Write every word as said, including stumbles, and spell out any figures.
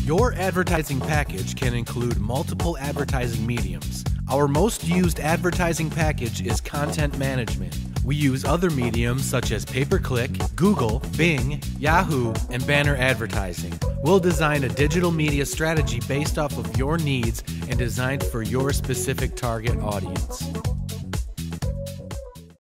Your advertising package can include multiple advertising mediums. Our most used advertising package is content management. We use other mediums such as pay-per-click, Google, Bing, Yahoo, and banner advertising. We'll design a digital media strategy based off of your needs and designed for your specific target audience.